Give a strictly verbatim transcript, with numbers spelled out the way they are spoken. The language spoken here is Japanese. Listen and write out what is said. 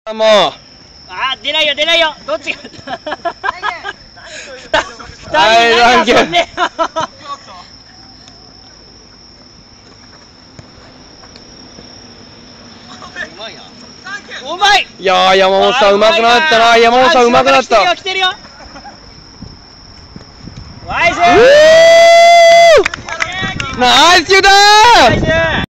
もう。 あ、出ないよ出ないよ。どっちが。 はい、ランケン。 うまい。 いやー、山本さんうまくなったな。山本さんうまくなった。 来てるよ来てるよ。ナイス。 ナイスシュートー。